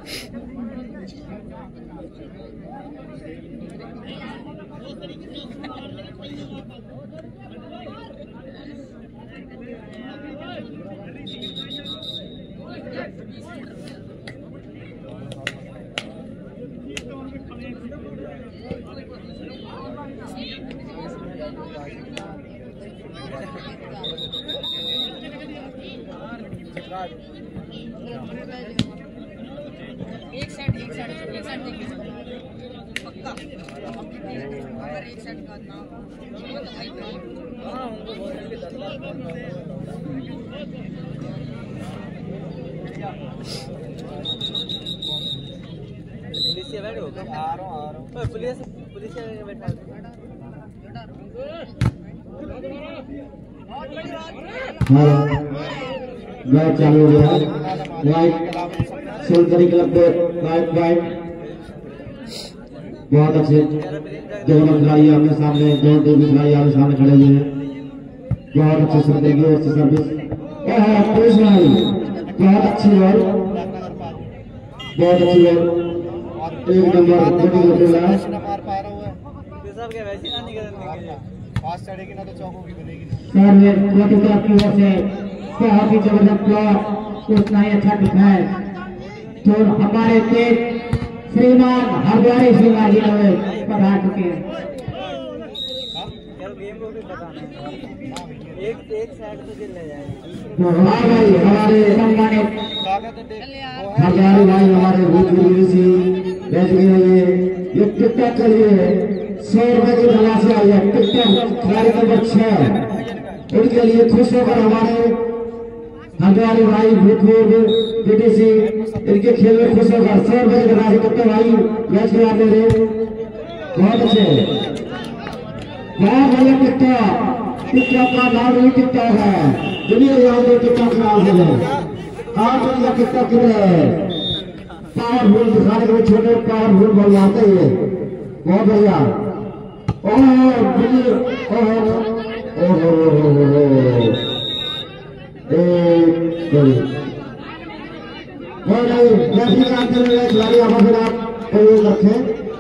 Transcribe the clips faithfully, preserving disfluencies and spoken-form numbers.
एक सेट एक सेट एक सेट देखिए पक्का अगर एक सेट का नाम तो भाई हां उनको बोल रहे थे पुलिस से बैठो आ रहा हूं आ रहा हूं पुलिस पुलिस से बैठा मैच चालू हो गया। Right Solkari club right right बहुत अच्छे दोनों खिलाड़ी आमने सामने दो दो खिलाड़ी आमने सामने खड़े हुए हैं। बहुत अच्छे से देंगे अच्छी सर्विस पुलिस भाई बहुत अच्छी बॉल बहुत अच्छी बॉल एक नंबर चढ़ेगी ना तो चौकों की बनेगी। की ओर से बहुत ही जबरदस्त ब्लॉक उतना ही अच्छा दिखा है तो हमारे तेज श्रीमान हरद्वारी श्रीमान जी पधार चुके हैं। एक एक साइड से गिर ले जाएगा भाई हमारे सम्मानित हरद्वारी भाई हमारे भूतपूर्व सी बैठ गए ये टिकटॉक के लिए सौ रुपए की धनराशि आई है। टिकटॉक खिलाड़ी नंबर छह उनके लिए खुश होकर हमारे हरद्वारी भाई भूतपूर्व बीटीसी इनके खेल में खुश होकर सौ रुपए की धनराशि टिकटॉक भाई मैच खिला दे रहे बहुत अच्छे बहुत बढ़िया टिकटॉक टिकटॉक का नाम ही टिकटॉक है दुनिया यहाँ में टिकटॉक का नाम है आज दुनिया टिकटॉक के लिए पावरफुल दिखाने के लिए छोटे पावरफुल बनवाते हैं बहुत बढ़िया ओह खिलाड़ी रखे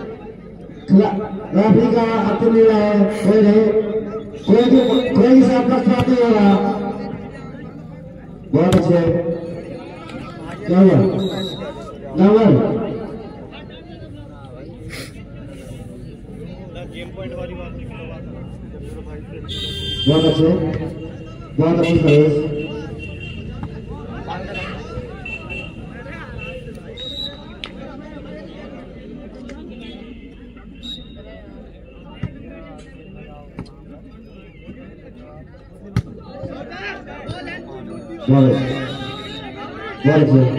रेफरी का अंतिम निर्णय है कोई नहीं कोई भी कोई से आपका साथ नहीं होगा। बहुत अच्छे क्या हुआ नंबर बहुत अच्छे बहुत अच्छी सर्विस बहुत बहुत अच्छे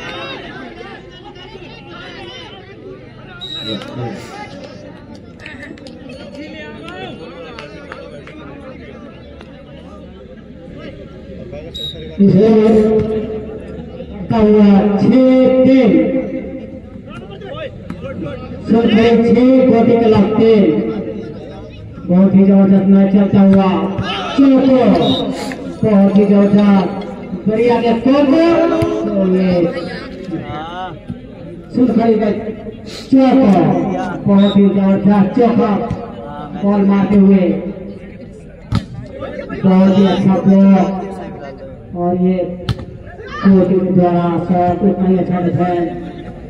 लगते बहुत ही जबरदस्त मैच चलता हुआ चौको बहुत ही जबरदस्त बढ़िया के चौको चौको बहुत ही जबरदस्त चौका बॉल मारते हुए बहुत ही अच्छा ब्लॉक और ये कोचिंग द्वारा शॉट उतना ही अच्छा डिफेंस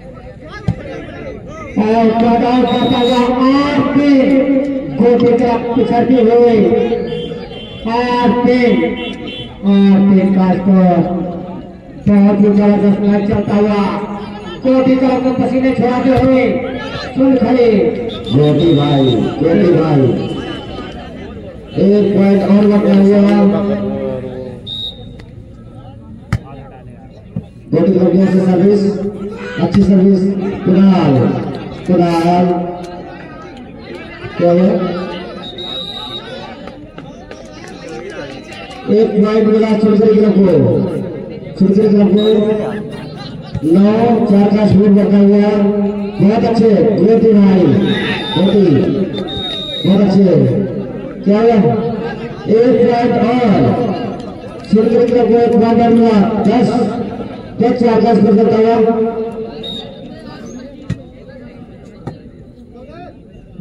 और कटाव करता हुआ आठ पे गोटी का पिछड़ते हुए आठ पे आठ पे का स्कोर बहुत ही जबरदस्त मैच चलता हुआ गोटी का को पसीने छोड़ाते हुए सुन खड़े गोटी भाई गोटी भाई एक पॉइंट और बचा हुआ गोटी बढ़िया से सर्विस अच्छी सर्विस कुणाल कुणाल क्या है एक पॉइंट मिला छोटे क्लब को छोटे क्लब को नौ चार का स्कोर बढ़ता हुआ बहुत अच्छे गोटी भाई गोटी बहुत अच्छे क्या हुआ एक पॉइंट और छोटे क्लब को एक पॉइंट मिला दस दस चार दस पर चलता हुआ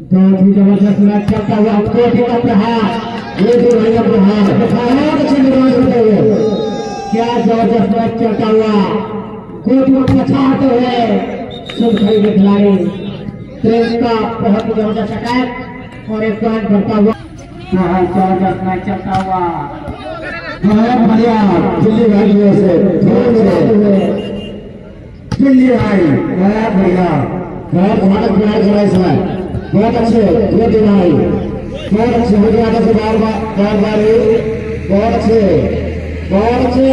बहुत ही जबरदस्त मैच चलता हुआ कोटी का प्रहार ये जो भाई का प्रहार बहुत अच्छे निर्माण करते हुए क्या जबरदस्त मैच चलता हुआ कोटी को पछाड़ते हुए सुनखरी के खिलाड़ी प्रेम का बहुत ही जबरदस्त अटैक और एक पॉइंट बढ़ता हुआ बहुत जबरदस्त मैच चलता हुआ बहुत बढ़िया दिल्ली भाई की ओर से दिल्ली भाई बहुत बढ़िया बहुत घातक प्रहार कर रहा है इस समय बहुत अच्छे दिल्ली भाई बहुत अच्छे हो गया से बार बार बार बार बहुत अच्छे बहुत अच्छे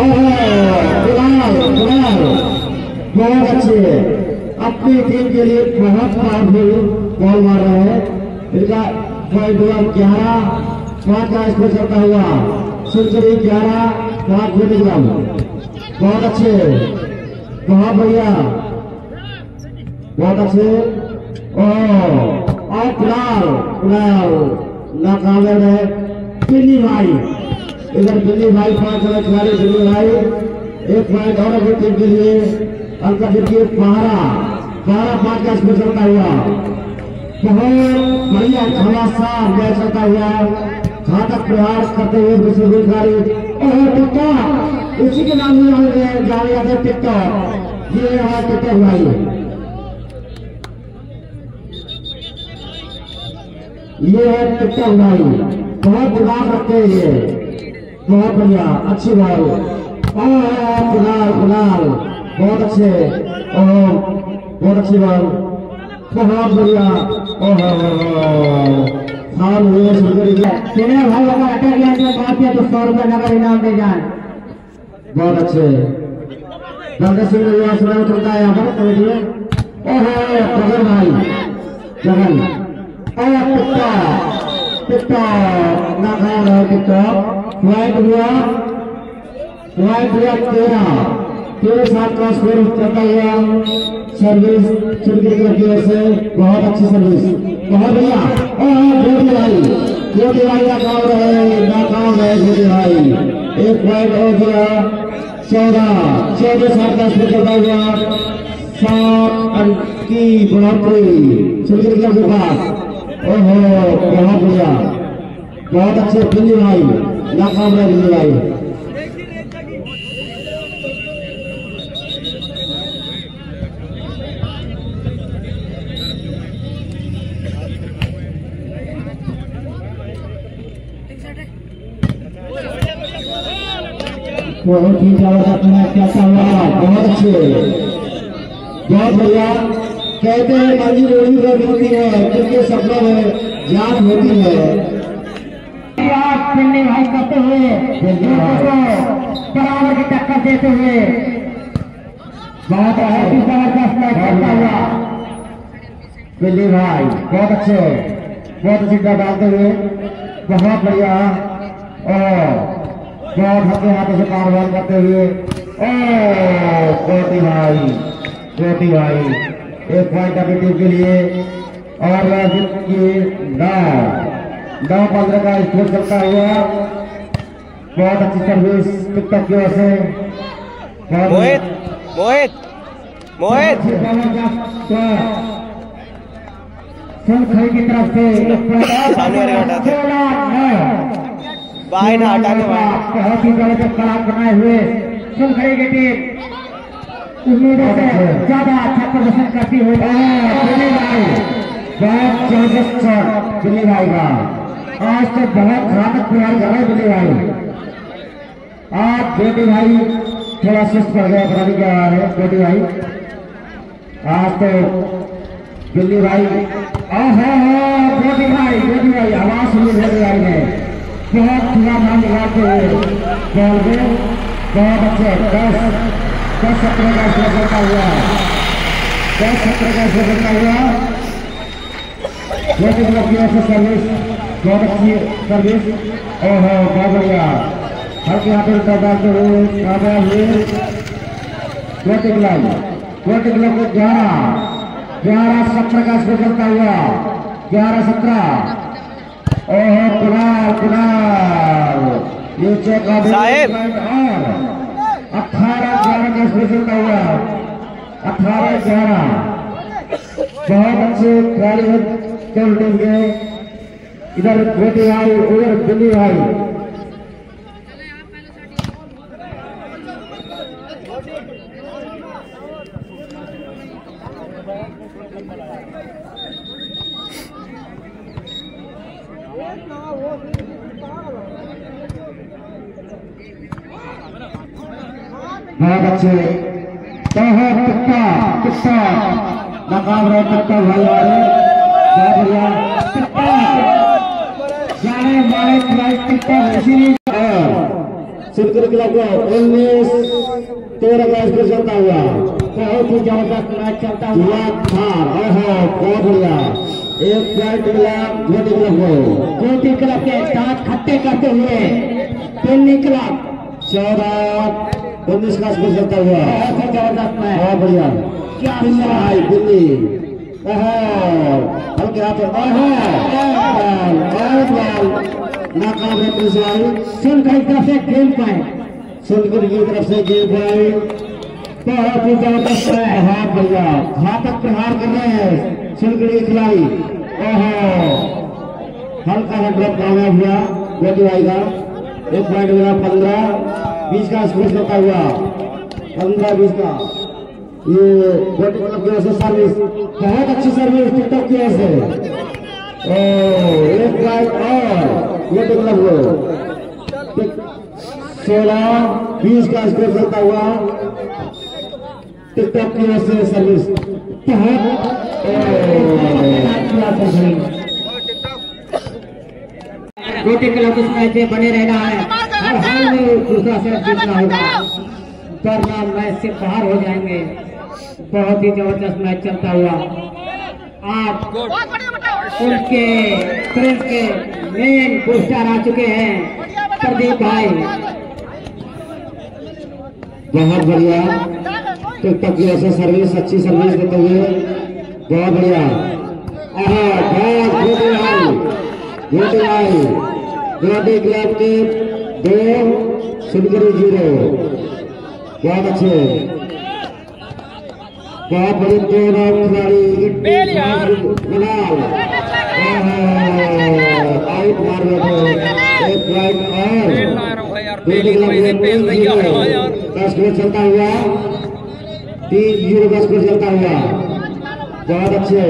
बहुत अच्छे अपनी टीम के लिए बहुत पावरफुल बॉल मार रहे हैं इनका पॉइंट हुआ ग्यारह पांच का स्कोर चलता हुआ सेंचुरी ग्यारह पांच मिलीग्राम बहुत अच्छे बहुत बढ़िया बहुत अच्छे और कुणाल कुणाल नाकामयाब है दिल्ली भाई इधर दिल्ली भाई पांच जगह खिलाड़ी दिल्ली भाई एक पॉइंट और अपनी टीम के लिए अंक देखिए बारह बारह पांच का स्कोर चलता हुआ बहुत बढ़िया घमासान मैच चलता हुआ घातक प्रयास करते हुए दूसरे खिलाड़ी और टिकटॉक इसी के नाम में जाने जाते हैं टिकटॉक ये हमारा टिकटॉक भाई ये है टिकटॉक भाई बहुत दिमाग रखते हैं ये बहुत बढ़िया अच्छी बॉल कुणाल कुणाल बहुत अच्छे ओह बहुत अच्छी बॉल बहुत बढ़िया ओह फाउल हुए सुंदर भाई अगर अटैक लाइन में बात है तो सौ रुपए नगर इनाम दे जाए बहुत अच्छे गंगा सिंह युवा सुना उतरता है यहाँ पर कमेटी में ओह प्रगट भाई जगन टिकटॉक टिकटॉक ना खा रहा है टिकटॉक वाइट हुआ वाइट हुआ तेरह तेरह सात का स्कोर चलता हुआ सर्विस चुनकर की ओर से बहुत अच्छी सर्विस बहुत बढ़िया ज्योति भाई ज्योति भाई का काम रहे ना काम रहे ज्योति भाई एक पॉइंट हो गया चौदह चौदह सात का स्कोर चलता हुआ सात अंक की बढ़ोतरी चुनकर के पास ओहो बहुत बढ़िया बहुत अच्छे दिल्ली भाई नाकाम है दिल्ली भाई बहुत ही जबरदस्त मैच चलता हुआ बहुत अच्छे बहुत बढ़िया कहते हैं मंजिल वही पर मिलती है जिनके सपनों में जान होती है दिल्ली भाई करते हुए बराबर की टक्कर देते हुए बहुत ही जबरदस्त मैच चलता हुआ दिल्ली भाई बहुत अच्छे बहुत अच्छी डालते हुए बहुत बढ़िया और बहुत हल्के हाथों से कारोबार करते हुए ओ ज्योति भाई ज्योति भाई एक पॉइंट अपनी टीम के लिए और नौ नौ पंद्रह का स्कोर चलता हुआ बहुत अच्छी सर्विस टिकटॉक की ओर से मोहित मोहित मोहित सुनखरी की तरफ से सामने वाले हटाते बाहर ना हटा के बहुत ही जबरदस्त खराब बनाए हुए सुनखरी की टीम उम्मीदों से ज्यादा अच्छा प्रदर्शन करती हुई दिल्ली भाई बहुत जबरदस्त शॉट दिल्ली भाई का आज तो बहुत घातक प्रहार कर रहे हैं दिल्ली भाई आज ज्योति भाई थोड़ा सुस्त पड़ गया पता नहीं क्या है ज्योति भाई आज तो दिल्ली भाई ज्योति भाई ज्योति भाई आवाज सुनी ज्योति भाई ने बहुत खुला नाम लगाते हुए बहुत अच्छे दस दस सत्रह का स्कोर करता हुआ दस सत्रह का स्कोर करता हुआ ज्योति ब्लॉक की ओर से सर्विस बहुत अच्छी सर्विस ओहो बहुत बढ़िया हल्के हाथों से डालते हुए कामयाब हुए ज्योति ब्लॉक ज्योति ब्लॉक को ग्यारह ग्यारह सत्रह का स्कोर करता हुआ ग्यारह सत्रह ओहो कुणाल कुणाल ये चेक साहेब अठारह ग्यारह का स्कोर चलता हुआ अठारह ग्यारह बहुत अच्छे खिलाड़ी स्कोर देंगे। इधर गोटी भाई उधर दिल्ली भाई। बहुत अच्छे तो है टिक्का टिक्का नकाब रहे टिक्का भाई वाले बहुत बढ़िया टिक्का जाने मारे फ्लाइट टिक्का इसीलिए सिलकर क्लब को उन्नीस तेरह का स्कोर चलता हुआ बहुत ही जबरदस्त मैच चलता हुआ था। ओहो बहुत बढ़िया एक फ्लाइट मिला ज्योति क्लब को ज्योति क्लब के दांत खट्टे करते हुए दिल्ली क्लब चौदह उन्नीस का स्कोर चलता हुआ बहुत ही जबरदस्त मैच बहुत बढ़िया क्या भाई दिल्ली हल्के हाथ नाकाम सुनकर की तरफ से गेम पाए सुनकर की तरफ से गेम पाए बहुत ही जबरदस्त है। हाँ भैया घातक प्रहार कर रहे हैं सुनकर के खिलाड़ी। ओहो हल्का सा ड्रॉप कामयाब हुआ गोटी भाई का एक पॉइंट मिला पंद्रह बीस का स्कोर चलता हुआ पंद्रह बीस का ये गोटी क्लब की ओर से सर्विस बहुत अच्छी सर्विस टिकटॉक की ओर से एक पॉइंट और गोटी क्लब को सोलह बीस का स्कोर चलता हुआ टिकटॉक की ओर से सर्विस बहुत गोटी क्लब इस मैच में बने रहना है हर हाल में दूसरा सेट जीतना होगा वरना मैच से बाहर हो जाएंगे। बहुत ही जबरदस्त मैच चलता हुआ आप उनके प्रेस के मेन पोस्टर आ चुके हैं प्रदीप भाई बहुत बढ़िया टिकटॉक की वजह से सर्विस अच्छी सर्विस देते हुए बहुत बढ़िया गोटी भाई गोटी क्लब के दो सुनकर जीरो बहुत अच्छे बहुत बड़ी दो खिलाड़ी आउट मार बैठे एक पॉइंट और स्कोर चलता हुआ तीन जीरो का स्कोर चलता हुआ बहुत अच्छे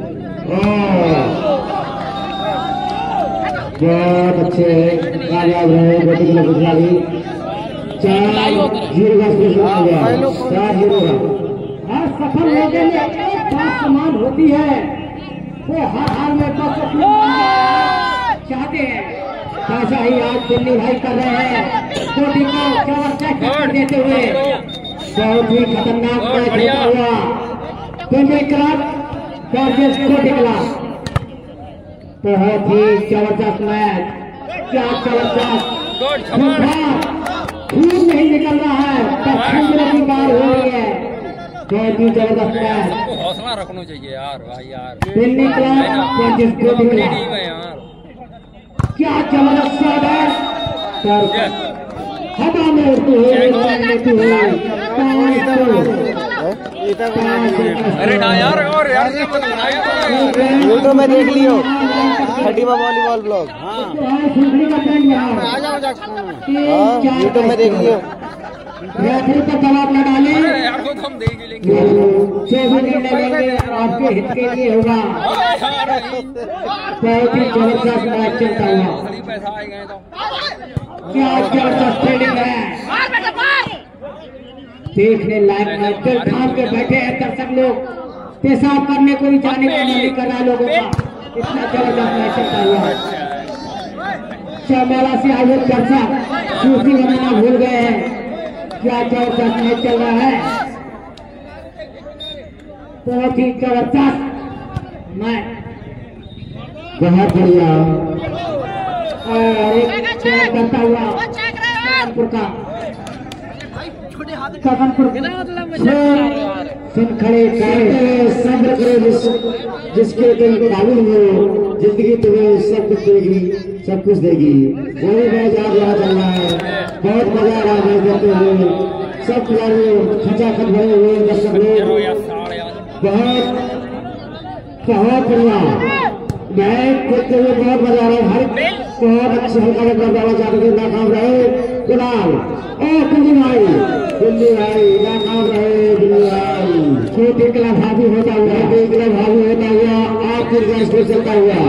बहुत अच्छे कामयाब रहे गोटी क्लब खिलाड़ी चार जीरो का स्कोर चलता हुआ चार जीरो का हर सफल लोगों में एक बात समान होती है वो हर हाल में चाहते हैं ऐसा ही आज दिल्ली भाई कर रहे हैं गोटी को जबरदस्त देते हुए बहुत ही खतरनाक मैच होता हुआ Delhi club versus Goti club बहुत ही जबरदस्त मैच क्या जबरदस्त खून नहीं निकल रहा है पर की बात हो रही है बहुत ही जबरदस्त मैच हौसला रखना चाहिए यार भाई यार Delhi club versus Goti club क्या जबरदस्त शॉट है हवा में उड़ती हुई अरे ना यार और यार यूट्यूब में देख लियो खटीमा वॉलीबॉल ब्लॉग हाँ यूट्यूब में देख लियो रेफरी पर दबाव न डाले यार को हम देख लेंगे जो भी निर्णय लेंगे आपके हित के लिए होगा बहुत ही जबरदस्त मैच चलता हुआ पैसा आए गए तो क्या जबरदस्त फील्डिंग है देखने लायक मैच दिल थाम के बैठे हैं दर्शक लोग पेशाब करने को भी जाने का नहीं कर रहा लोगों का इतना जबरदस्त मैच चलता हुआ चौमेला से आगे दर्शक सूची बनाना भूल गए हैं क्या जबरदस्त मैच चल रहा है बहुत ही जबरदस्त मैच बहुत बढ़िया और एक चेयर करता हुआ कानपुर का कानपुर सुन खड़े सब्र करे जिसके दिल काबिल हो जिंदगी तुम्हें सब कुछ देगी सब कुछ देगी वही मैच आज यहाँ चल रहा है बहुत मजा आ रहा है देखते हुए सब खिलाड़ी खचाखच भरे हुए दर्शक लोग बहुत बहुत बढ़िया मैं खेलते हुए बहुत मजा आ रहा है। हर बहुत अच्छे हल्का हल्का डाला जाकर के नाकाम रहे कुणाल और दिल्ली भाई, दिल्ली भाई नाकाम रहे। दिल्ली भाई छोटे क्लब हावी होता हुआ, छोटे क्लब हावी होता हुआ आठ तीन क्लास को चलता हुआ,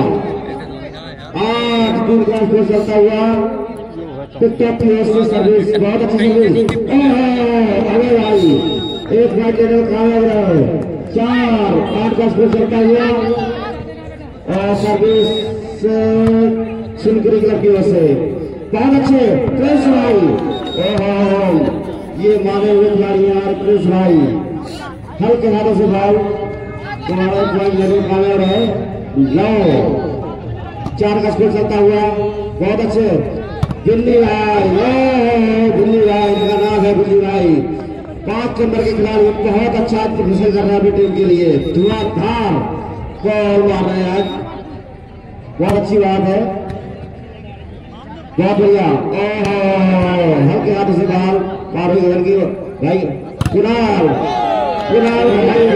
आठ तीन क्लास को चलता हुआ टिकटॉक की ओर से सर्विस, बहुत अच्छी सर्विस। अरे भाई एक मैच लेने में कामयाब रहे। चार आठ क्लास को चलता हुआ और सर्विस सिलगुड़ी क्लब की ओर से बहुत अच्छे प्रिंस भाई। ओहो ये माने हुए खिलाड़ी यार प्रिंस भाई, हल्के हाथों से भाई तुम्हारा पॉइंट लेने में कामयाब रहे। लो चार का स्कोर चलता हुआ, बहुत अच्छे दिल्ली भाई, दिल्ली भाई इनका नाम है दिल्ली भाई। पांच नंबर के खिलाड़ी बहुत अच्छा प्रदर्शन कर रहा है अपनी टीम के लिए, धुआंधार बॉल मार रहे हैं आज, बहुत अच्छी बात है, बहुत बढ़िया। हल्के हाथों से बाल पार हुई लड़की भाई कुणाल, कुणाल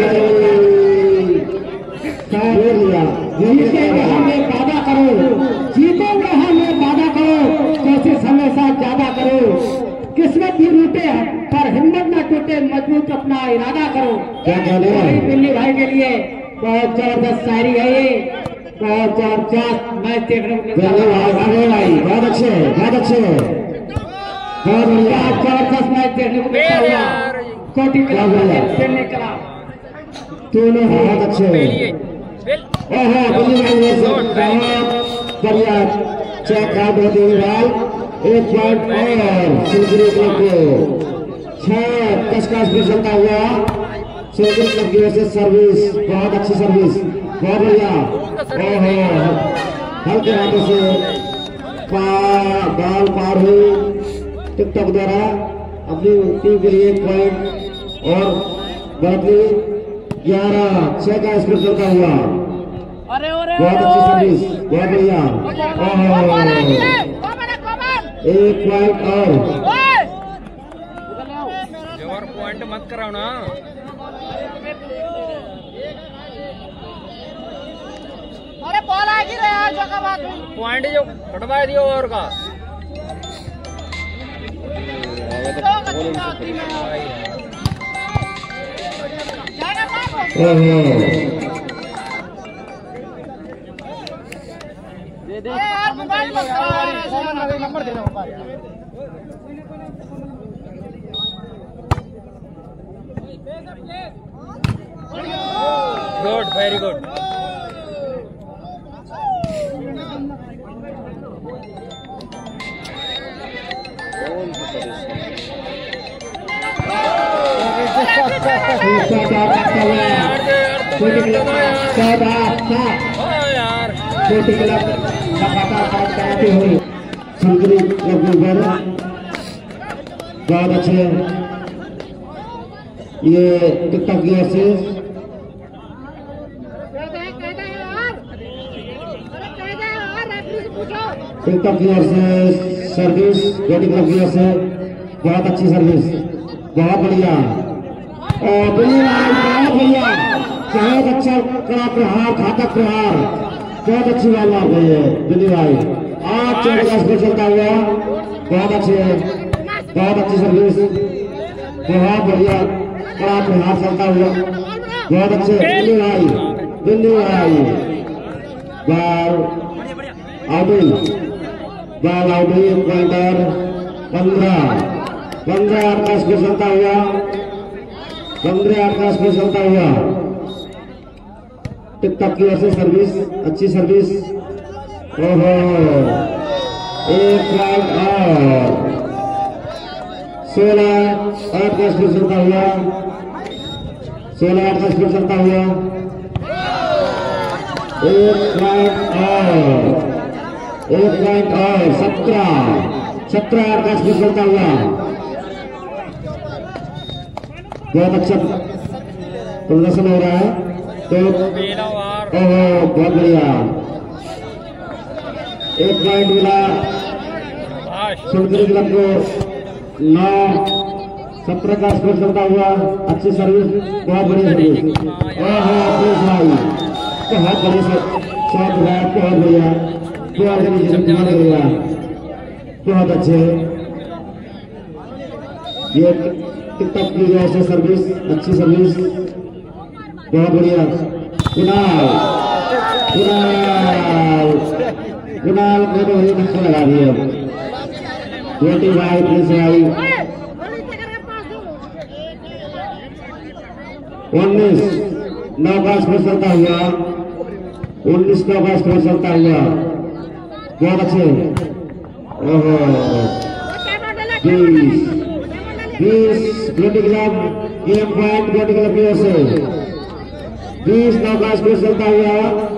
जीतेंगे हमें वादा करो, जीतेंगे हमें वादा करो, कोशिश हमेशा ज्यादा करो, किस्मत भी रूटे पर हिम्मत न टूटे, मजबूत अपना इरादा करो। क्या कहने हैं दिल्ली भाई के लिए बहुत जबरदस्त शायरी है ये, बहुत जबरदस्त मैच देखने को मिलता है भाई, बहुत अच्छे बहुत अच्छे बहुत बढ़िया जबरदस्त मैच देखने को मिलता हुआ कोटी क्लब खेलने का दोनों बहुत अच्छे। ओहो दिल्ली भाई बहुत बढ़िया चेक आउट होते हुए बॉल, एक पॉइंट और सिलगुड़ी क्लब को छह दस का स्कोर चलता हुआ सिलगुड़ी क्लब की वजह से सर्विस, बहुत अच्छी सर्विस, बहुत बढ़िया। ओहो हल्के हाथों से बॉल पार हुई टिकटॉक द्वारा अपनी टीम के लिए एक पॉइंट और बढ़ती ग्यारह छह का स्कोर चलता हुआ, बहुत अच्छी सर्विस, बहुत बढ़िया। एक पॉइंट और जबर पॉइंट मत कराओ ना, अरे बॉल आ गई रे यार, जगह बात पॉइंट जो कटवा दियो और का यार मोबाइल मत नंबर दे दो गुड, वेरी गुड। यार छोटी क्लब लगातार फाइट कराती हुई सिलगुड़ी क्लब के ऊपर बहुत अच्छे ये टिकटॉक की ओर से टिकटॉक की ओर से सर्विस, छोटी क्लब की ओर से बहुत अच्छी सर्विस, बहुत बढ़िया और दिल्ली भाई बहुत बढ़िया, बहुत अच्छा कड़ा प्रहार, घातक प्रहार, बहुत अच्छी बात मार रही है दिल्ली भाई। आज चौदह का स्कोर चलता हुआ, बहुत अच्छे बहुत अच्छी सर्विस, बहुत बढ़िया कड़ा प्रहार चलता हुआ, बहुत अच्छे दिल्ली भाई, दिल्ली भाई बाल आउटिंग, बाल आउटिंग एक पॉइंटर पंद्रह पंद्रह आठ का स्कोर चलता हुआ, पंद्रह आठ का स्कोर चलता हुआ टिकटॉक की ओर से सर्विस, अच्छी सर्विस। ओहो एक पॉइंट और सोलह आठ का स्कोर चलता हुआ, सोलह आठ का स्कोर चलता हुआ एक पॉइंट और एक पॉइंट और सत्रह सत्रह आठ का स्कोर चलता हुआ, बहुत अच्छा प्रदर्शन हो रहा है। तो ओहो बहुत बढ़िया, एक पॉइंट मिला सिलगुड़ी क्लब को, नौ सत्रह का स्कोर चलता हुआ, अच्छी सर्विस, बहुत बढ़िया सर्विस। ओहो प्रिंस भाई बहुत बढ़िया शॉट बैक बहुत बढ़िया, बहुत नीचे बहुत बढ़िया, बहुत अच्छे। ये टिकटॉक की जो है सर्विस, अच्छी सर्विस, बहुत बढ़िया। कुणाल कुणाल कुणाल को तो वही धक्का लगा दिया। ट्वेंटी फाइव प्लीज आई उन्नीस नौ का स्कोर चलता हुआ, उन्नीस नौ का स्कोर चलता हुआ, बहुत अच्छे। ओहो बीस बीस Gloti club game point Gloti club की ओर से, बीस नौ का स्कोर चलता हुआ,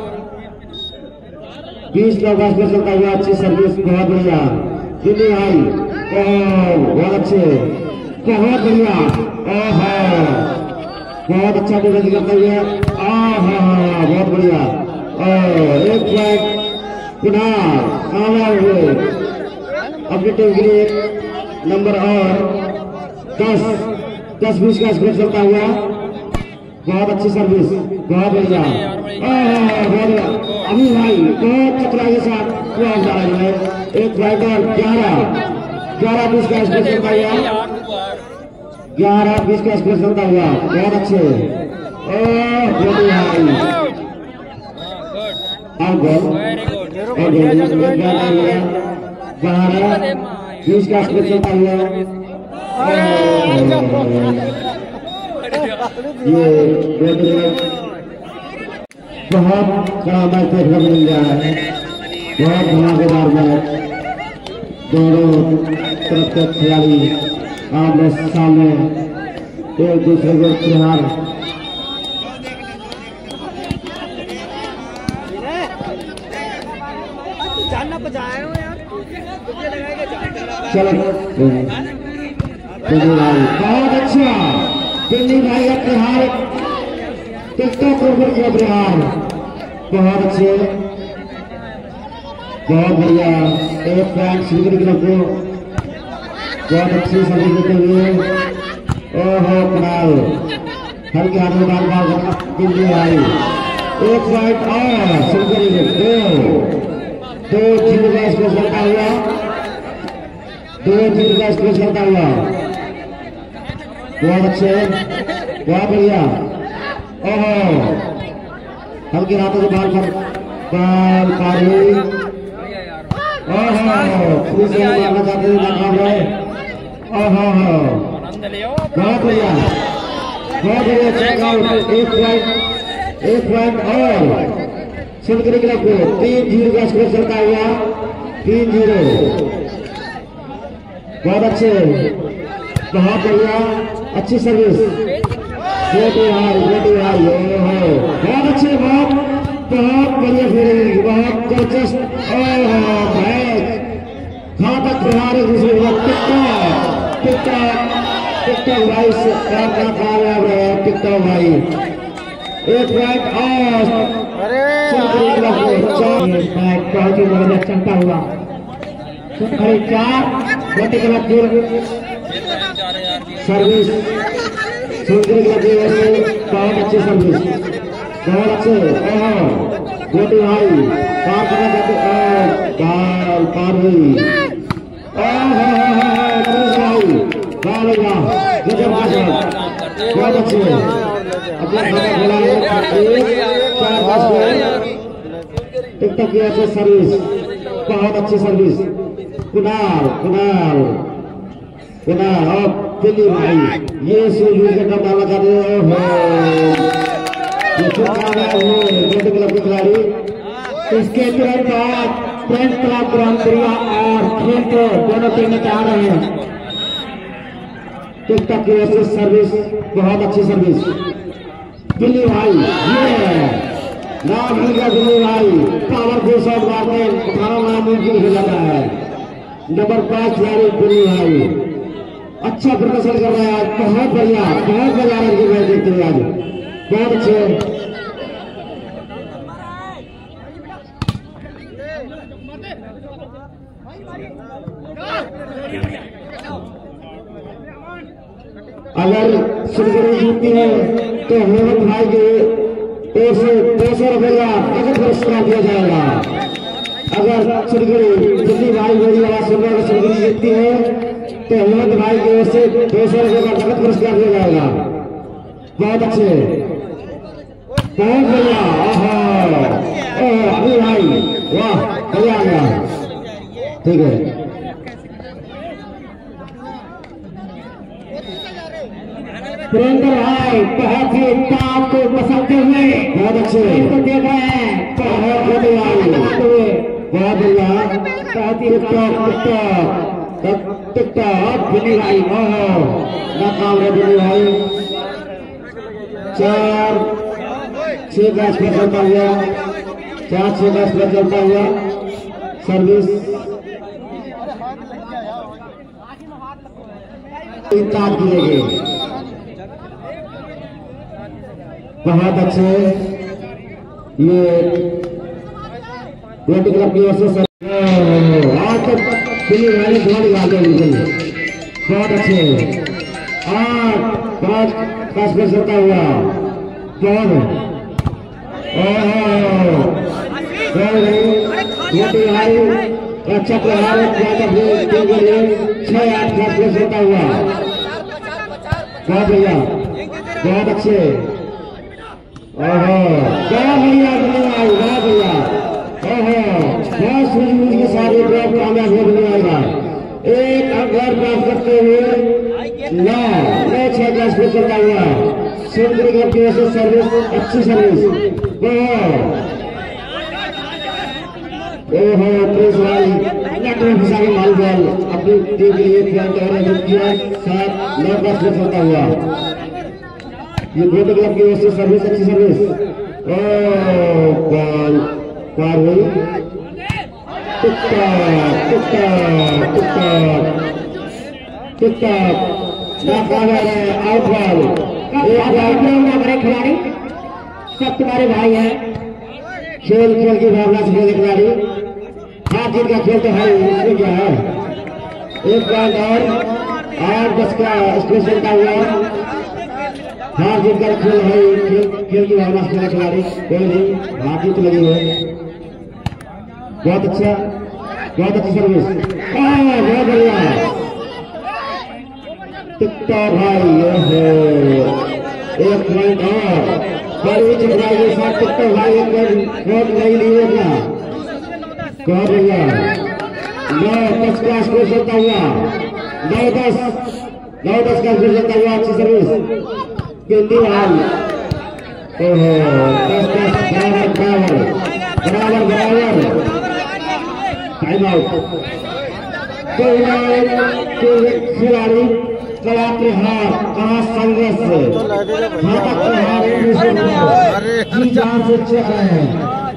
बीस नौ का स्कोर चलता हुआ, अच्छी सर्विस, बहुत बढ़िया। दिल्ली भाई ओह बहुत अच्छे, बहुत बढ़िया। ओह बहुत अच्छा डिफेंस करते हुए, आहा बहुत बढ़िया। और एक पॉइंट कुणाल कामयाब हुए, अपनी टीम के लिए एक नंबर और दस दस बीस का स्कोर चलता हुआ, बहुत अच्छी सर्विस, बहुत बढ़िया। बहुत बढ़िया अभी भाई बहुत चतुराई के साथ क्रॉस डाला है। एक पॉइंट और ग्यारह ग्यारह बीस का स्कोर चलता हुआ, ग्यारह बीस का स्कोर चलता हुआ, बहुत अच्छे। ओह भाई अब बारह बीस का स्कोर चलता हुआ, ये बहुत बड़ा मैच देखने को मिल रहा है, बहुत धमाकेदार मैच। दोनों तरफ के खिलाड़ी आमने सामने एक दूसरे को प्रहार, चलो दिल्ली भाई बहुत अच्छा, दिल्ली भाई का प्रहार, टिकटॉक ऊपर का प्रहार, बहुत अच्छे, बहुत बढ़िया। एक पॉइंट सिंगल क्लब को बहुत अच्छी सर्विस देते हुए, ओहो कुणाल हल्के हाथ में बार बार करना, दिल्ली भाई एक पॉइंट और सिंगल दो दो जीरो का स्कोर चलता हुआ, दो जीरो का स्कोर चलता हुआ, बहुत अच्छे, बहुत बढ़िया। ओहो हल्के हाथों से बाल पर बाल पार हुई, ओहो पुलिस मारना चाहते थे, नाकाम रहे। ओहो बहुत बढ़िया, बहुत बढ़िया चेकआउट, एक पॉइंट एक पॉइंट और सिंगल क्लब को तीन जीरो का स्कोर चलता हुआ, तीन जीरो, बहुत अच्छे, बहुत बढ़िया, अच्छी सर्विस, बेटी भाई बेटी भाई हो बहुत अच्छे, बहुत बहुत बढ़िया फील्डिंग, बहुत जबरदस्त। ओहो मैच घातक प्रहार एक दूसरे को, टिकटॉक टिकटॉक टिकटॉक भाई से कामयाब रहे, टिकटॉक भाई एक पॉइंट और बहुत ही बढ़िया चलता हुआ, अरे चार गोटी क्लब की सर्विस, सुंदरी क्लब की वजह से बहुत अच्छी सर्विस, बहुत अच्छे। ओहो गोटी भाई पार करना चाहते, बाल पार हुई, ओहो भाई बाल हुआ, बहुत अच्छे, अपना खाता खोला है, चार पास टिकटॉक की वजह से सर्विस, बहुत अच्छी सर्विस। कुणाल कुणाल कुणाल और दिल्ली भाई ये सूर्य का टप डालना चाहते हैं, गोटी क्लब के खिलाड़ी। इसके तुरंत बाद फ्रेंच क्लब ग्रामप्रिया और खेल को दोनों टीमें तैयार हैं। टिकटॉक की वजह से सर्विस, बहुत अच्छी सर्विस, दिल्ली भाई ये नाम मिल गया, दिल्ली भाई पावरफुल शॉट मारते उठाना नामुमकिन हो जाता है। नंबर पांच खिलाड़ी दिल्ली भाई अच्छा प्रदर्शन कर रहे हैं आज, बहुत बढ़िया, बहुत मजा आ रहा है मैच देखते हुए आज, बहुत अच्छे। अगर सिलगुड़ी जीतती है तो हेमंत भाई के दो सौ दो सौ रुपया नगद पुरस्कार दिया जाएगा। अगर सिलगुड़ी दिल्ली भाई मेरी आवाज सुन रहे सिलगुड़ी जीतती है तो हेमंत भाई की ओर से दो सौ रुपये का नगद पुरस्कार दिया जाएगा। बहुत अच्छे, बहुत बढ़िया। अभी भाई वाह बढ़िया आ गया, ठीक है। सुरेंद्र भाई बहुत ही ताप को बसाते हुए बहुत अच्छे इनको देख रहे हैं, बहुत बढ़िया बहुत बढ़िया। बहुत ही टिकटॉक टिकटॉक बिनी भाई ओहो नाकाम है बिनी भाई। चार छह गैस पर चलता हुआ, चार छह गैस पर चलता हुआ सर्विस ताप दिए गए। बहुत अच्छे, ये रोटी क्लब की ओर से सर आज तक दिल्ली वाले धुआं निकालते हैं बिल्कुल। बहुत अच्छे, आठ पाँच पाँच पर चलता हुआ कौन रोटी भाई अच्छा प्रहार के लिए छह आठ पाँच पर चलता हुआ बहुत बढ़िया, बहुत अच्छे। ओहो क्या बढ़िया बढ़िया बहुत बढ़िया। ओहो बहुत सूझबूझ के साथ एक ड्रॉप कामयाब हो बनेगा। एक अंक प्राप्त करते हुए नौ नौ छह का स्कोर चलता हुआ सिलगुड़ी क्लब की ओर से सर्विस, अच्छी सर्विस। ओहो प्रेस भाई नेट में फंसा के माल बॉल अपनी टीम के लिए किया सात नौ का स्कोर चलता हुआ। ये गोटे क्लब की ओर से सर्विस, अच्छी सर्विस। ओ बॉल पार हुई, टिकटॉक टिकटॉक टिकटॉक टिकटॉक नाकाम है, आउट बॉल। हमारे खिलाड़ी सब तुम्हारे भाई हैं, खेल खेल की भावना से खेले खिलाड़ी। हाथ जीत का खेल तो है, इसमें क्या है। एक पॉइंट और आठ दस का स्कोर चलता हुआ। हार जीत का खेल है, खेल खेल की भावना से खिलाड़ी कोई नहीं, हार जीत लगी है। बहुत अच्छा, बहुत अच्छी सर्विस, बहुत बढ़िया। टिकटॉक भाई एक पॉइंट और भाई के साथ टिकटॉक भाई एक पॉइंट नहीं लिए अपना, बहुत बढ़िया। नौ दस का स्कोर चलता हुआ, नौ दस नौ दस का स्कोर चलता हुआ, अच्छी सर्विस बिंदी भाई। ओहो दस दस बराबर बराबर बराबर बराबर टाइम आउट। खिलाड़ी कला प्रहार कहा संघर्ष घातक प्रहार जी जान से चल रहे हैं।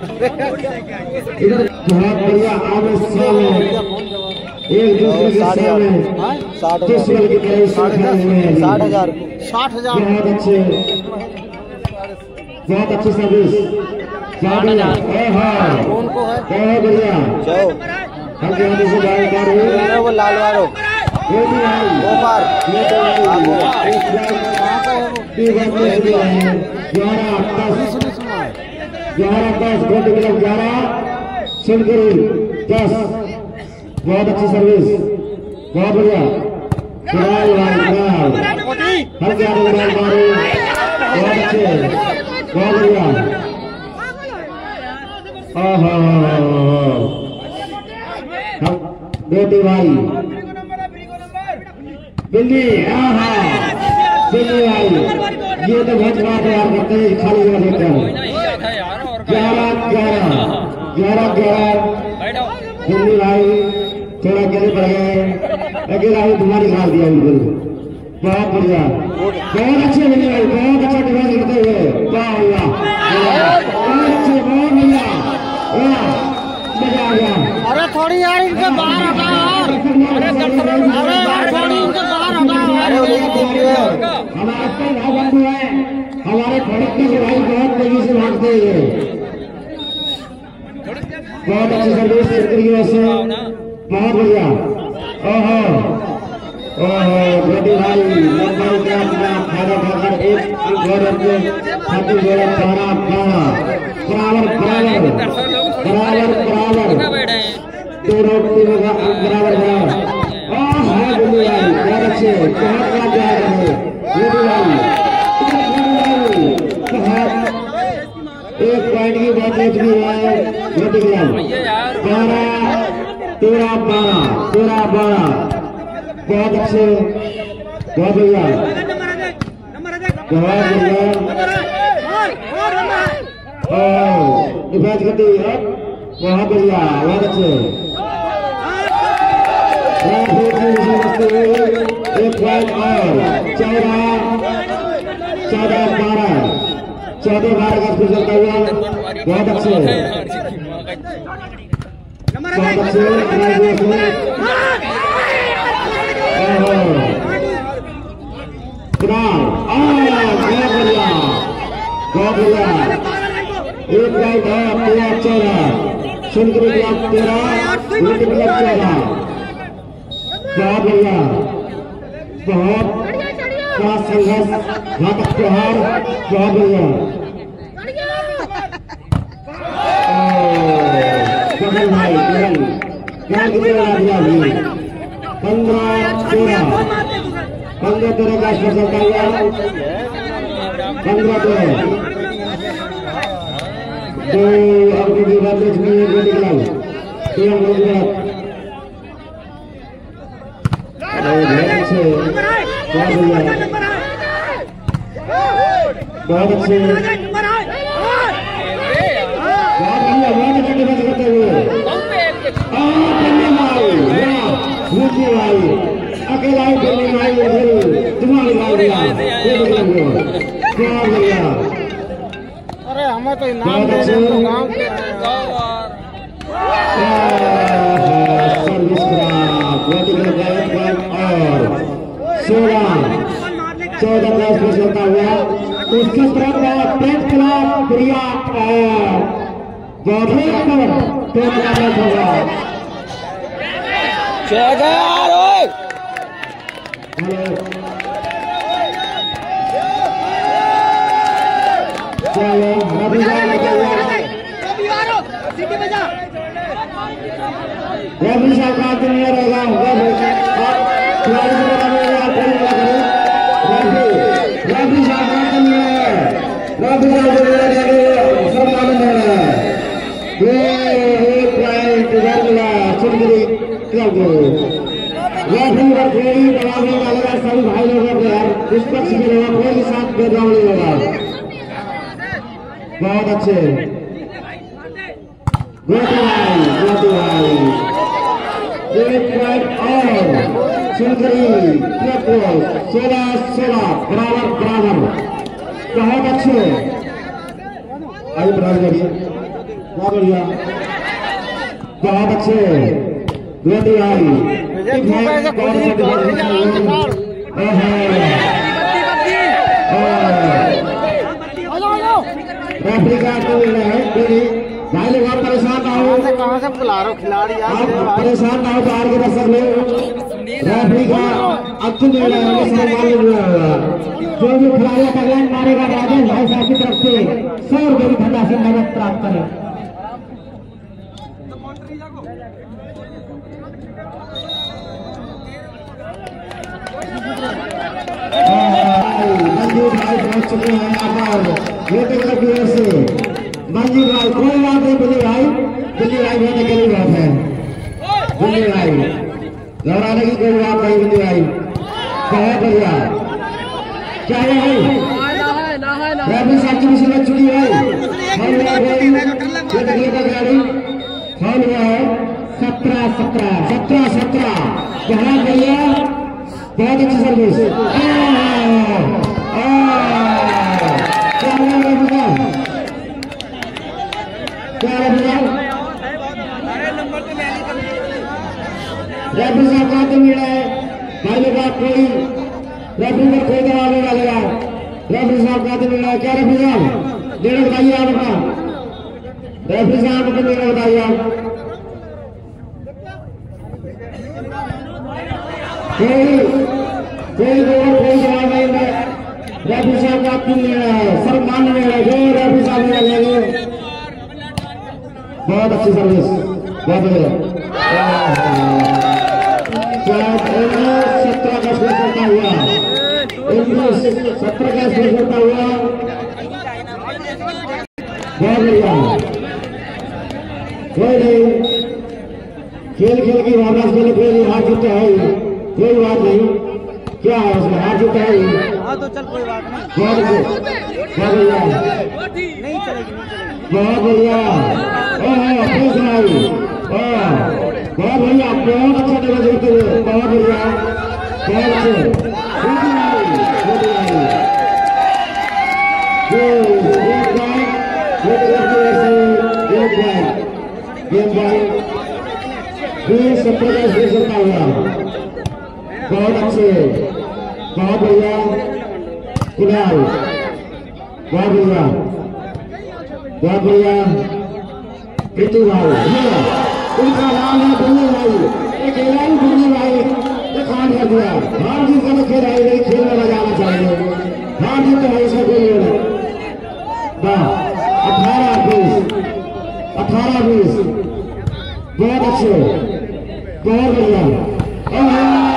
इधर बहुत बढ़िया आगे सामने एक दूसरे के सामने दुश्मन की तरह साठ हजार साठ हजार बहुत अच्छे, बहुत अच्छी सर्विस, बहुत बढ़िया। से बाहर वो लाल वालों वो भी वो पार ग्यारह दस ग्यारह दस गोटे क्लब ग्यारह सिलगुड़ी दस। बहुत अच्छी सर्विस, बहुत बढ़िया। फिलहाल फिलहाल हर ग्यारह ग्यारह मारे, बहुत अच्छे, बहुत बढ़िया। बेटी भाई बिल्ली, बिल्ली भाई ये तो बहुत बात यार करते हैं, खाली जगह देखते हैं। ग्यारह ग्यारह ग्यारह ग्यारह बिल्ली भाई थोड़ा गिरे पड़ गए, लेकिन भाई तुम्हारी निकाल दिया बिल्कुल। बहुत बढ़िया, बहुत अच्छे बिल्ली भाई, बहुत अच्छा डिफेंस करते हुए, वाह वाह बहुत अच्छे, बहुत बढ़िया, मजा आ गया। अरे थोड़ी यार इनके बाहर हटाओ यार, अरे यार थोड़ी इनके बाहर हटाओ। हमारे भाई बंधु है, हमारे भड़कते से भाई बहुत तेजी से भागते हैं। बहुत अच्छी सर्विस की वजह से, बहुत बढ़िया। ओहो ओहो बेटी भाई लंबाई का अपना फायदा उठाकर एक अंक और रखते छाती जोड़ा बारह बारह बराबर बराबर बराबर बराबर दोनों टीमों का अंक बराबर बराबर और है गुल्ली भाई बहुत अच्छे बहुत बात जा रहे हैं गुल्ली भाई एक पॉइंट की बात हो चुकी है गुल्ली भाई बारह तेरह बारह तेरह बारह बहुत अच्छे बहुत बढ़िया बहुत बढ़िया डिफेंस करती है बहुत बढ़िया बहुत अच्छे एक पॉइंट और चौदह चौदह बारह चौदह बारह का स्कोर चलता हुआ बहुत अच्छे बहुत अच्छे बहुत बढ़िया बहुत बढ़िया एक पॉइंट और तेरह चौदह सुनकर क्लब तेरह क्लब चौदह बहुत बढ़िया बहुत बड़ा संघर्ष घातक प्रहार बहुत बढ़िया कमल भाई कमल क्या कितने दिया भी पंद्रह तेरह पंद्रह तेरह का स्कोर चलता हुआ पंद्रह तेरह दो अंकों की बात हो चुकी है क्लब तेरह क्लब बहुत अच्छे बहुत बढ़िया बहुत अच्छे डिफेंस करते हुए भाई भाई अकेला ही बल्ले भाई तुम्हारी भाई बहुत बढ़िया अरे हमें तो इनाम दे रहे हैं गांव के सर्विस और सोलह चौदह का स्कोर चलता हुआ उसकी तरफ पेट क्लब प्रिया और बॉर्डर पर तो मुकाबला होगा चलो रवि रवि साहब का दिन ये रहेगा खिलाड़ी को बताइएगा कोई ना करे रवि रवि साहब का दिन है रवि साहब को बताइए सब मालूम हो रहा है ये एक पॉइंट इधर मिला चुनगिरी क्लब को रवि और कोई बराबर वाला सभी भाई लोगों को यार निष्पक्ष के लोग कोई साथ भेदभाव नहीं होगा बहुत अच्छे गोटी भाई गोटी भाई एक पॉइंट और सुनकरी सोलह सोलह बराबर बराबर बहुत अच्छे आइए बराबर करिए बहुत बढ़िया बहुत अच्छे गोटी भाई रेफरी का तो है भाई लोग आप परेशान ना हो कहाँ से बुला रहे हो खिलाड़ी आप परेशान ना हो बाहर के दर्शक लोग रेफरी का अंतिम निर्णय होगा जो भी खिलाड़ी का लाइन मारेगा राजेश भाई साहब की तरफ से सौ रुपये की धनराशि नगद प्राप्त करें मंजूर भाई पहुंच चुके हैं आभार वेटिंग की ओर से मंजूर भाई कोई बात नहीं बिल्ली भाई बिल्ली भाई बहुत अकेली बात है बिल्ली भाई घबराने की कोई बात नहीं बिल्ली भाई बहुत बढ़िया क्या है भाई रैफरी साहब की मशीन चुकी भाई ये देखिए तो गाड़ी फॉल हुआ है सत्रह सत्रह सत्रह सत्रह बहुत बढ़िया बहुत अच्छी सर्विस क्या रेफरी साहब का तो मिला है भाई लोग आप कोई रेफरी पर कोई दबाव नहीं डालेगा रेफरी साहब का तो मिला है क्या रेफरी साहब डेढ़ बताइए आप अपना रेफरी साहब को मेरा बताइए आप कोई कोई कोई जवाब नहीं है रेफरी साहब सम्मान मिलेगा जो रेफरी साहब लगेंगे। बहुत अच्छी सर्विस, बहुत बढ़िया। सत्रह का स्कोर करता हुआ उन्नीस सत्रह का स्कोर करता हुआ बहुत बढ़िया। कोई नहीं, खेल खेल की भावना से कोई हार जीत है ही, कोई बात नहीं। क्या है उसमें हार जीत है ही। हाँ तो चल कोई बात नहीं। बहुत बहुत बढ़िया, नहीं चलेगी बहुत बढ़िया। अपनी सुनाई बहुत बढ़िया, बहुत अच्छा डेरा जोड़ते हुए बहुत बढ़िया, बहुत अच्छे। सत्तर का स्कोर करता हुआ बहुत अच्छे, बहुत बढ़िया। कुणाल बहुत बढ़िया, बहुत बढ़िया। ऋतु भाई उनका नाम है भूमि भाई, एक एलाई भूमि भाई ये कांड कर दिया। हार जीत का खेल है, नहीं खेल में जाना चाहिए। हार जीत तो है, इसका कोई नहीं। अठारह बीस, अठारह बीस, बहुत अच्छे, बहुत बढ़िया।